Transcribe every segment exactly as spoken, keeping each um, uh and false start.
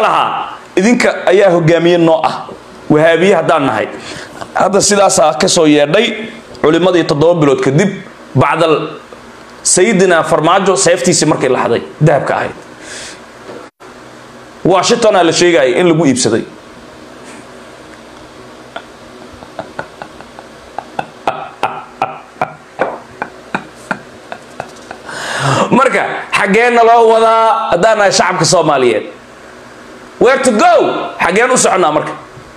lahaa idinka ayaa hogaamiye noo ah wahaabiye haddaan nahay hadda sidaasaa ka soo yeedhay culimadii toddoba bilood kadib bacdal sayidina farmaajo seeftiisii markay laxday dahabka ahayd washingtona la sheegayay in lagu iibsaday marka xageena loo wadaa haddaan nahay shacabka Soomaaliyeed where to go xageen u soconaa marka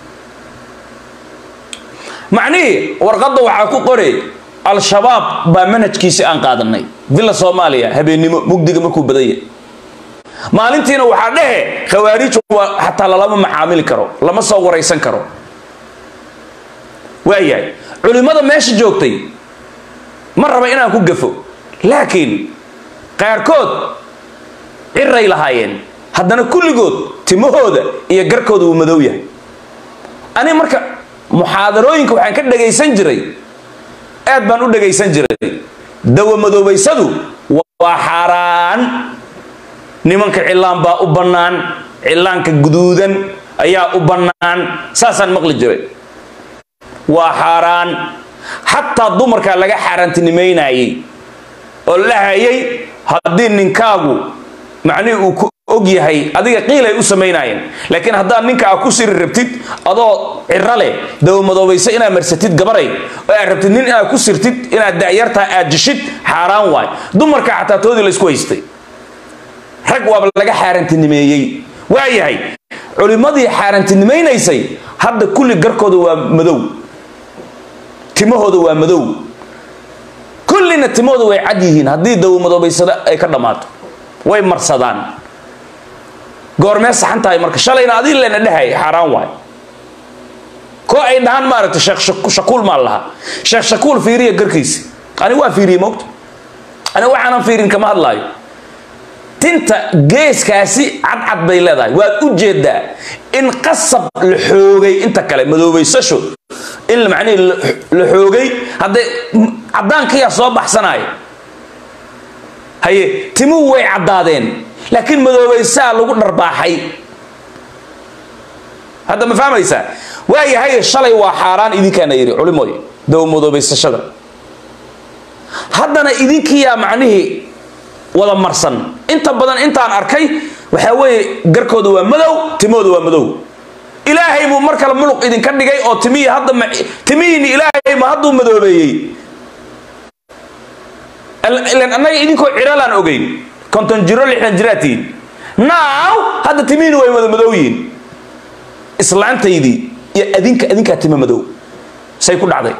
macnii warqadda waxaa ku qoray al-shabaab baa manhajkiisa aan qaadanay villa Soomaaliya habeenimo mugdiga markuu badayay maalintiina waxaa dhehe khawaarij xataa lama macaamili karo lama soo waraysan karo waayahay culimada meesha joogtay ma raba inaan ku gafo laakiin qaarkood ciray lahaayeen haddana kulligood timahooda iyo garkooda uu madow yahay ani marka muxaadarooyinka waxaan ka dhagaysan jiray aad baan u dhagaysan jiray dawa madoobaysadu waa xaraan nimanka cilaan baa u bannaan cilaanka guduudan ayaa u bannaan saasaan maqli jiray waa xaraan xataa dumarka laga xaaraantinimeynayay oo la hayay haddii ninkaagu macnii uu ku og yahay adiga qiilay u sameynayeen laakiin haddaan ninka ku siri rabtid adoo cirale daw madoobaysa inaad marsatid gabaray oo aad rabtid nin aad ku sirtid inaad daayarta aad jishid xaraan waay dumarka xataa toodii la isku haystay rag waaba laga xaaraantinimeeyay waayahay culimadii xaaraantinimaynaysay hadda kulli garkooda waa madow timahooda waa madow kullina timooda way cad yihiin haddii daw madoobaysada ay ka dhamaato way marsadaan goormee saxan tahay marka shalayna adii leena dhahay xaraan waay ko ay dhahan maaragtay sheekh shakuul ma laha sheekh shakuul fiiriya garkiisi ani waa fiiriye moogto ani waxaan fiirin kama hadlaayo tinta geeskaasi cad cad bay leedahay waad u jeedaa in qasab la xoogay inta kale madoobaysasho in la macnii la xoogay hadda cadaankiya soo baxsanay haye timu way cadaadeen laakiin madoobaysaa lagu dharbaaxay hadda ma fahmaysaa waayahay shalay waa xaraan idinkaana yiri culimooy daw madoobaysashada haddana idinkiya macnii wada marsan inta badan intaan arkay waxa weeye garkooda waa madow timooda waa madow ilaahay buu mar kale muluq idin ka dhigay oo timiyi hadda timiyiini ilaahay ma hadduu madoobeeyay ilan annaga idinkoo ciralaan ogeyn konton jiro lixdan jiraatiin now hadda timiyiini way wada madowyiin islaantaydii iyo adinka adinkaa tima madow say ku dhacday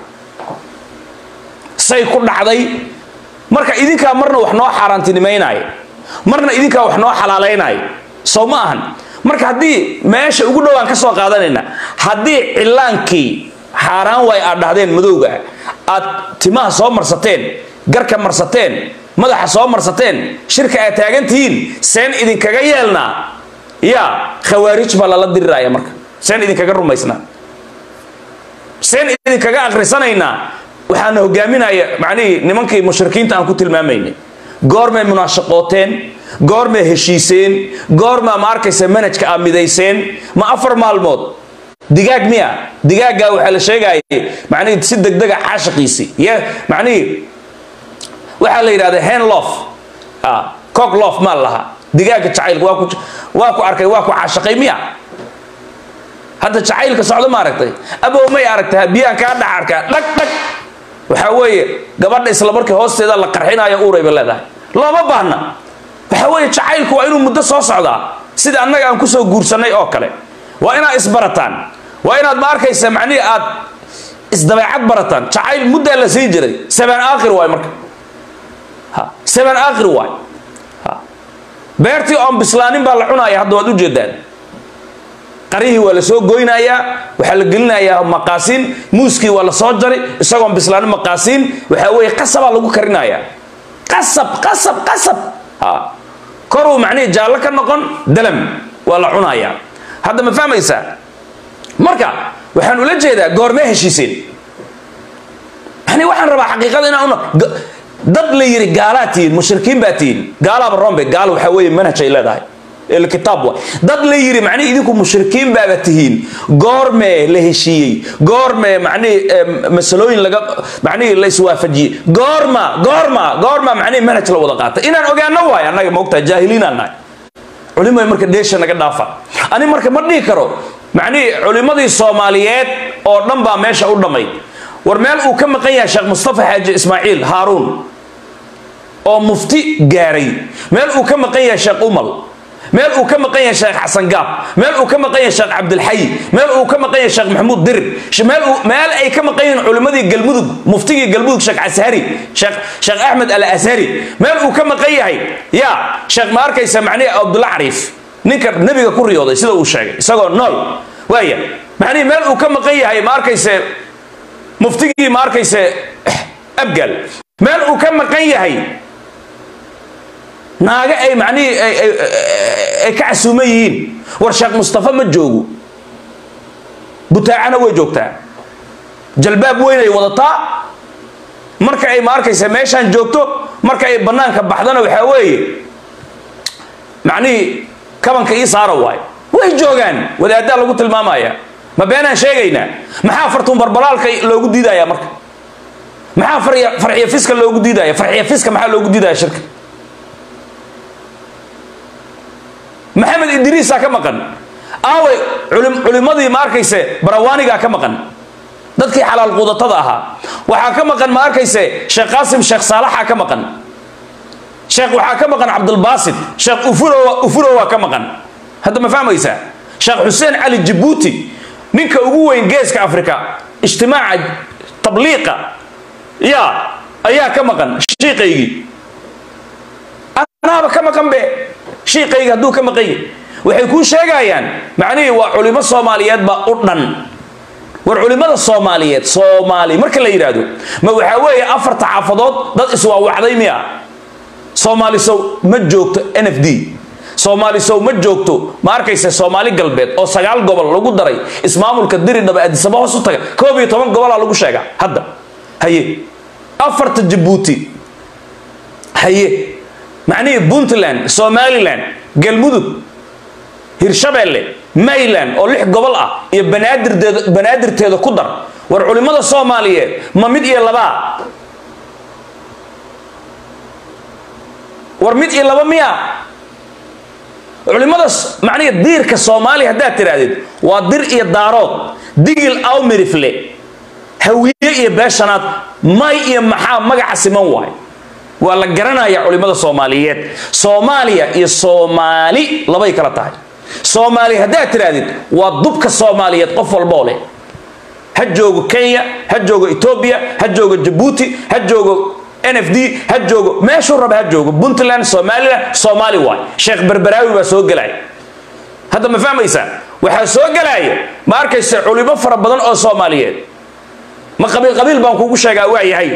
say ku dhacday marka idinka marna wax noo xaaraantinimeynay marna idinka wax noo xalaaleynay soo ma ahan marka hadii meesha ugu dhawaan ka soo qaadanayna hadii cilaankii xaraan way aad dhahdeen madowga aad timaha soo marsateen garka marsateen madaxa soo marsateen shirka ay taagantiin seen idin kaga yeelna ya khawaarij baa la diriraya marka seen idin kaga rumaysna seen idin kaga aqrisanayna waxaan hogaaminaya macnii nimankii mushrikiinta aan ku tilmaamaynay goormay munaashaqooteen goormay heshiiseen goorma ma arkaysa manhajka aamidayseen ma afar maalmood digaag miya digaaga waxa la sheegay macnii si degdeg ah caashiqiisi ya macnii waxa la yiraahdaa hen lof ah cock lof ma laha digaaga jacayl waa ku waa ku arkay waa ku caashiqay miya hadda jacaylka socdo ma aragtay abo may aragtay biyaan ka dhacarka dhag dhag waxa weeye gabadha isla markii hoosteeda la qarxinayo uuray leedahay looma baahna waxa weeye jacaylku waa inuu muddo soo socdaa sida annaga aan ku soo guursanay oo kale waa inaad isbarataan waa inaad ma arkaysa macnii aad isdabeecad barataan jacayl muddo la sii jiray sabaan aakhir waay marka ha sabaan aakhir waay ha beertii on bislaanin baa la cunaaya hadda waad u jeedaan qarihi waa la soo goynayaa waxa la gelinayaa maqaasiin muuski waa la soo jari isagoo bislaanin maqaasiin waxa weeye qasab lagu karinayaa qasab qasab qasab ha koru macnii jaalla ka noqon dalam waa la cunayaa hadda ma fahmaysaa marka waxaan ula jeedaa goorma heshiiseen yani waxaan rabaa xaqiiqada inaan dad la yiri gaalaatiin mushrikiin baatiin gaalaaba rombe gaal waxa weeye manhaj ay leedahay الكتاب واي دد لا يري معني idinku mushrikiin baaba tihiin goorme la heshiiyay goorme mعني masalooyin laga mعني la iswaafajiyay goorma goorma goorma mعني manhaj la wada qaata inaan ogaano waay anaga moogta jaahiliinana culimada marka deesha naga dhaafa ani marka ma dhigi karo mعني culimadii Soomaaliyeed oo dhan baa meesha u dhamay war meel uu ka maqan yahay Sheekh Mustafa Xaaji Ismaaciil Haaruun oo mufti gaaray meel uu ka maqan yahay Sheekh Umal meel uu ka maqan yahay Sheekh Xasan Gaab meel uu ka maqan yahay Sheekh Abdul Hayy meel uu ka maqan yahay Sheekh Maxamuud Dir meel meel ay ka maqan yihiin culimadii galmudug muftigii galmudug Sheekh Ashari Sheekh Sheekh Ahmed Al-Ashari meel uu ka maqan yahay ya Sheekh ma arkaysa macnii Abdullah Arif ninka nabiga ku riyooday sida uu sheegay isagoo nool waaya macnii meel uu ka maqan yahay ma arkaysa muftigii ma arkaysa abgal meel uu ka maqan yahay naaga ay macnii ay ka casuumayeen war Sheekh Mustafa ma joogo butaacana way joogtaa jalbaab weyn ay wadataa marka ay ma arkaysa meeshan joogto marka ay banaanka baxdana waxa weeye macnii kabanka ii saaro waay way joogan wadaada lagu tilmaamaya ma beenan sheegayna maxaa fartuun barbalaalka loogu diidaya marka maxaa farxiya farxiya fiska loogu diidaya farxiya fiska maxaa loogu diidaya shirka محمد إدريس كم مكان أوي علم علمادي ماركيسة بروانيجا كم مكان ذاتك حلال قوضة تضعها وحكم مكان ماركيسة شيخ قاسم شيخ صالح كم مكان شيخ وحكم مكان عبد الباسط شيخ أفورو أفورو كم مكان هذا ما فهم إيسا شيخ حسين علي الجبوتي منك أبوه إنجاز كأفريقيا اجتماع تبليقة يا أيها كم مكان شيخي أنا كم مكان به شيقيga haduu ka maqay waxay ku sheegayaan macnaheedu waa culimo Soomaaliyeed ba u dhan war culimada Soomaaliyeed Soomaali marka la yiraahdo ma waxa weeye afar taafadood dad iswaa waxday miya Soomaali soo ma joogto N F D Soomaali soo ma joogto ma arkaysa Soomaali galbeed oo sagaal gobol lagu daray ismaamulka Diridhaba Addis Ababa hoos u taga koob iyo toban gobol lagu sheega hadda haye afarta Djibouti haye معني بونتلاند سوماليلاند قلمودك هيرشابيلي مايلاند او لخ غبل اه iyo banaadir banaadirteeda ku dar war culimada Soomaaliyeed ma mid iyo laba war mid iyo laba miya culimada macni diirka Soomaali hadaa tiraadid waa dir iyo daarood digil aw mirifle hawiye iyo beeshanaad may iyo maxaa magaca siman waay wala garanaya culimada Soomaaliyeed Soomaaliya iyo Soomaali labay kala tahay Soomaali hadaa tiraadid waa dubka Soomaaliyeed qof walba leh ha joogo Kenya ha joogo Ethiopia ha joogo Djibouti ha joogo N F D ha joogo meeshu raba ha joogo Puntland Soomaaliya Soomaali waay Sheekh Barbaraawi baa soo galay hada ma fahmaysa waxa soo galay ma arkaysa culimo fara badan oo Soomaaliyeed ma qabiil qabiil baan kuugu sheegaa waa yahay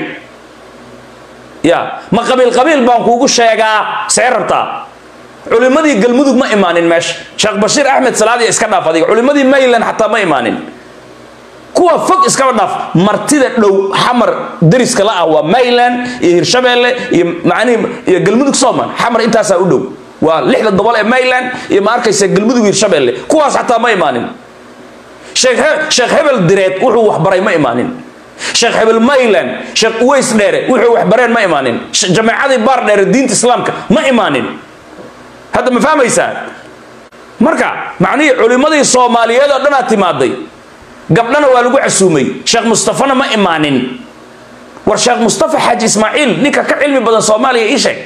يا ما قبل قبيل بانكوغو شيغا سيربتا علمادي galmudug ma imaanin meesh Sheekh Bashiir Ahmed Salaadi iska dhaaf adiga culimadii Mayland hatta ma imaanin kuwa fog iska dhaaf martida dhow xamar dariska la ah waa Mayland iyo Hirshabeelle iyo macni iyo galmudug Soomaan xamar intaas u dhow waa lixda gobol ee Mayland iyo ma arkaysa galmudug Hirshabeelle kuwaas hatta ma imaanin Sheekh Sheekh Hebel Direed wuxuu wax baray ma imaanin Sheekh Hebel Mayland Sheekh Uways Dheere wuxuu wax bareen ma imaanin jamaacadii baar dheer diinta islaamka ma imaanin hada ma fahmaysaa marka macni culimadii Soomaaliyeed oo dhan timaaday gabdhana waa lagu casuumay Sheekh Mustafana ma imaanin war Sheekh Mustafa Xaaji Ismaaciil ninka ka cilmi badan Soomaaliya ii sheeg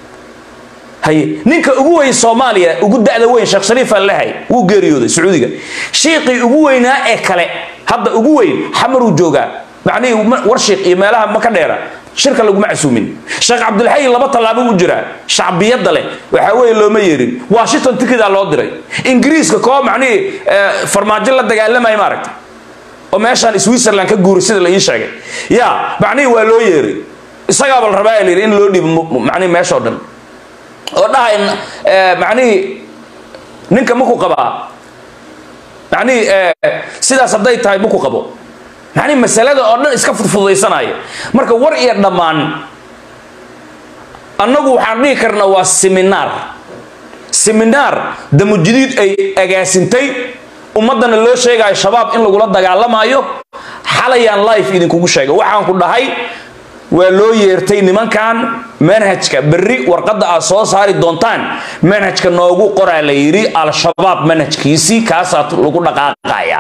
hay ninka ugu weyn Soomaaliya ugu da'da weyn Sheekh Shariif Allahay uu geeriyooday Sacuudiga sheekhi ugu weynaa ee kale hadda ugu weyn xamaru jooga معني ورشيق يمالها ما كديرة شركة لو معسومين شيخ عبد الحي لبا طلابه وجرا شعبية ضله وحاول لو ما يرين واشنطن تكذا لو دري إنجليز كقوم معني فرماجيل دجال لما يمارك وماشان سويسرلاند كجوري سيد اللي يشجع يا معني ولو يري السجاب الرباعي اللي إن لو دي معني ماشودن وده إن معني نك مكو قبا معني سيدا صدق تاي مكو قبو يعني مسألة أردن إسكاف فضيصناية مركب ورقة دمان أنو حرني كرنا والسمينار seminar damujadiid ay agaasintay ummadana loo sheegay shabaab in lagu la dagaalamayo xalayaan live idinkugu sheegay waxaan ku dhahay waa loo yeertay nimankan manhajka berri warqada aad soo saari doontaan manhajka noogu qoraa la yiri al-shabaab manhajkiisi kaasa lagu dhaqaaqaya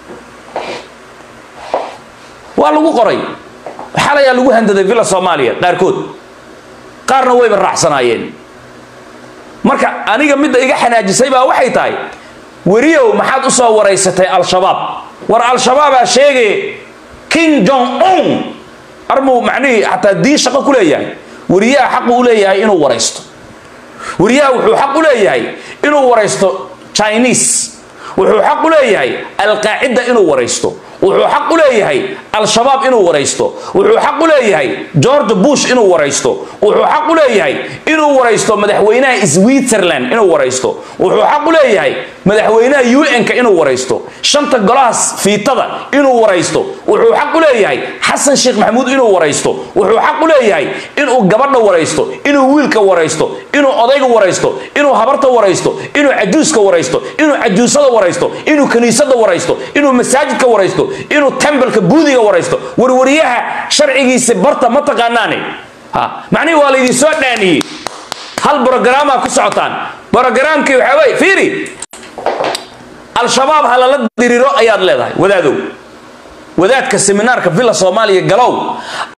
waa lagu qoray xalaya lagu handaday villa Soomaaliya qaarkood qaarna way raaxsanaayeen marka aniga mid iga xanaajisay baa waxay tahay wariyow maxaad u soo wareysatay al-shabaab war al-shabaab sheegay King Jong Un armo macnii hatta diin shaqo ku leeyahay wariyaha xaq u leeyahay inuu wareysto wariyaha wuxuu xaq u leeyahay inuu wareysto Chinese wuxuu xaq u leeyahay al-qaacida inuu wareysto wuxuu xaq u leeyahay al-shabaab inuu wareysto wuxuu xaq u leeyahay George Bush inuu wareysto wuxuu xaq u leeyahay inuu wareysto madaxweynaha Switzerland inuu wareysto wuxuu xaq u leeyahay madaxweynaha U N-ka inuu wareysto shanta golaas fiitada inuu wareysto wuxuu xaq u leeyahay Xasan Sheekh Maxamuud inuu wareysto wuxuu xaq u leeyahay inuu gabadha wareysto inuu wiilka wareysto inuu odayga wareysto inuu habarta wareysto inuu cajuuska wareysto inuu cajuusada wareysto inuu kaniisada wareysto inuu masaajidka wareysto inuu tembalka buudiga wareysto warwariyaha sharcigiisa barta ma taqaanaane ha macni waa la idin soo dhaaniyay hal program ku socotaan programkii waxa way fiiri al-shabaab hala la diriro ayaad leedahay wadaadow wadaadka seminaarka villa Soomaaliya galow